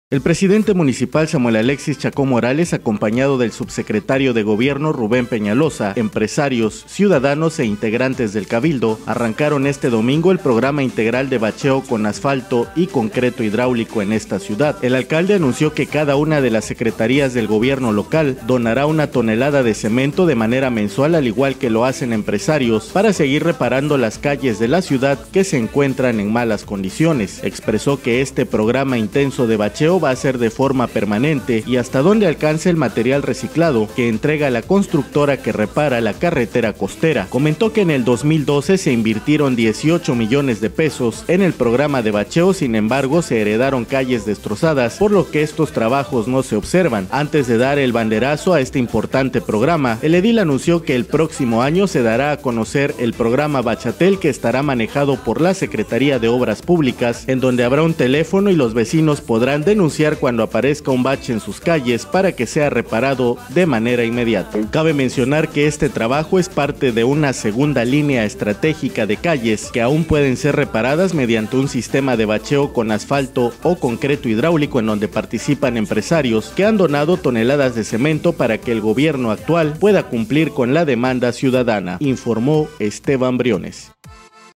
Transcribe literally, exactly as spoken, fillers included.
El presidente municipal Samuel Alexis Chacón Morales, acompañado del subsecretario de Gobierno Rubén Peñalosa, empresarios, ciudadanos e integrantes del Cabildo, arrancaron este domingo el programa integral de bacheo con asfalto y concreto hidráulico en esta ciudad. El alcalde anunció que cada una de las secretarías del gobierno local donará una tonelada de cemento de manera mensual, al igual que lo hacen empresarios, para seguir reparando las calles de la ciudad que se encuentran en malas condiciones. Expresó que este programa intenso de bacheo va a ser de forma permanente y hasta donde alcance el material reciclado que entrega la constructora que repara la carretera costera. Comentó que en el dos mil doce se invirtieron dieciocho millones de pesos en el programa de bacheo, sin embargo se heredaron calles destrozadas, por lo que estos trabajos no se observan. Antes de dar el banderazo a este importante programa, el edil anunció que el próximo año se dará a conocer el programa Bachatel, que estará manejado por la Secretaría de Obras Públicas, en donde habrá un teléfono y los vecinos podrán denunciar cuando aparezca un bache en sus calles para que sea reparado de manera inmediata. Cabe mencionar que este trabajo es parte de una segunda línea estratégica de calles que aún pueden ser reparadas mediante un sistema de bacheo con asfalto o concreto hidráulico, en donde participan empresarios que han donado toneladas de cemento para que el gobierno actual pueda cumplir con la demanda ciudadana, informó Esteban Briones.